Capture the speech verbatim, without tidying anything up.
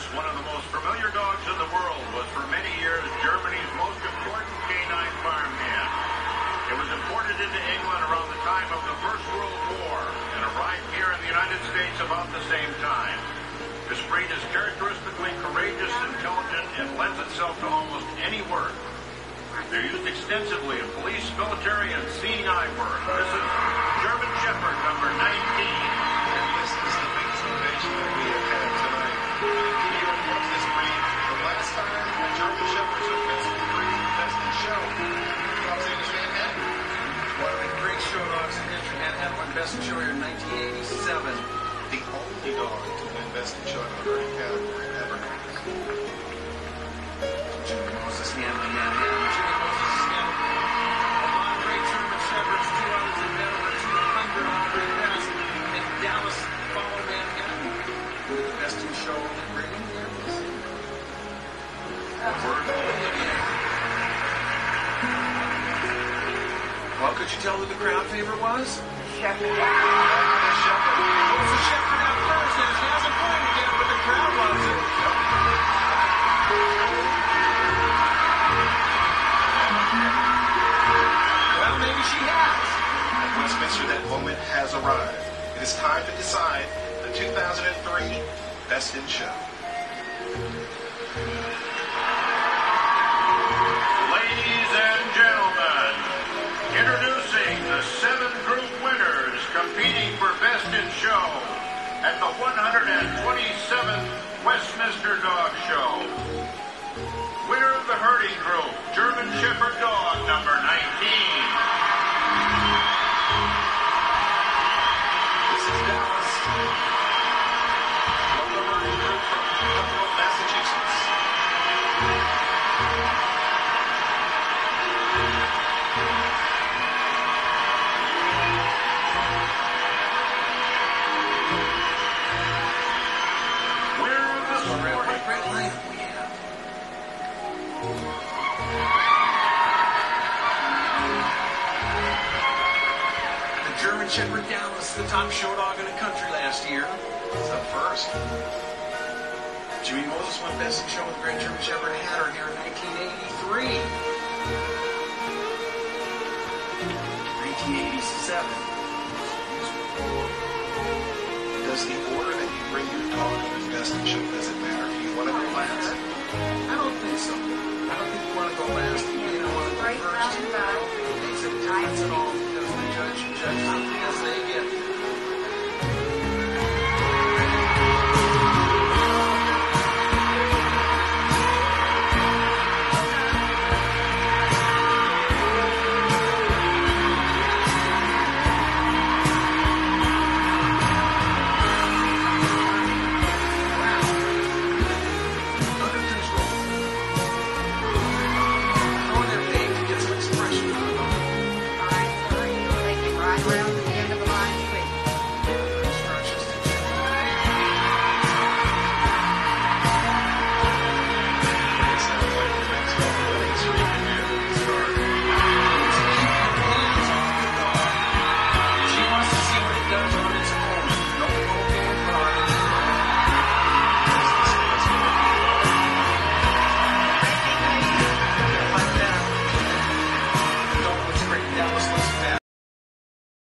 one of the most familiar dogs in the world, was for many years Germany's most important canine farm hand. It was imported into England around the time of the First World War and arrived here in the United States about the same time. This breed is characteristically courageous, intelligent, and lends itself to almost any work. They're used extensively in police, military, and seeing eye work. This is German Shepherd number nineteen. And this is the biggest innovation that we have had tonight. Here in what's this breed? The last time the German Shepherds have been the breed best in show. Alexander Van Head. One of the great show dogs in history. Van Head won Best in Show here in nineteen eighty-seven. The only dog to win Best in Show in the herding category ever. Jimmy Moses handling that man. Jimmy Moses is handling among great German Shepherds. Two others in Denver. two hundred on the best. And Dallas followed Van Head with the Best in Show in the breeding. Well, could you tell who the crowd favorite was? Shepherd. It was the Shepherd at first, and it hasn't pointed yet, but the crowd loves it. Well, maybe she has. At Westminster, that moment has arrived. It is time to decide the two thousand three Best in Show. Ladies and gentlemen, introducing the seven group winners competing for Best in Show at the one hundred twenty-seventh Westminster Dog Show. Winner of the herding group, German Shepherd dog number nineteen. This is Dallas. From the herding group from Cumberland, Massachusetts. Winner of the sporting What a great lineup we have. The German Shepherd Dallas, the top show dog in the country last year. It's the first. Jimmy Moses won Best in Show with Great German Shepherd Hatter here in nineteen eighty-three. nineteen eighty-seven. Does the order that you bring your dog to the Best in Show, does it matter? Do you want to go last? I don't think so. I don't think you want to go last. You don't want to go Right first. roundabout. I don't think it makes a difference at all because the judge judges as they get. Under control. Go in there, Dave, to get some expression out of them. All right, so are you making right around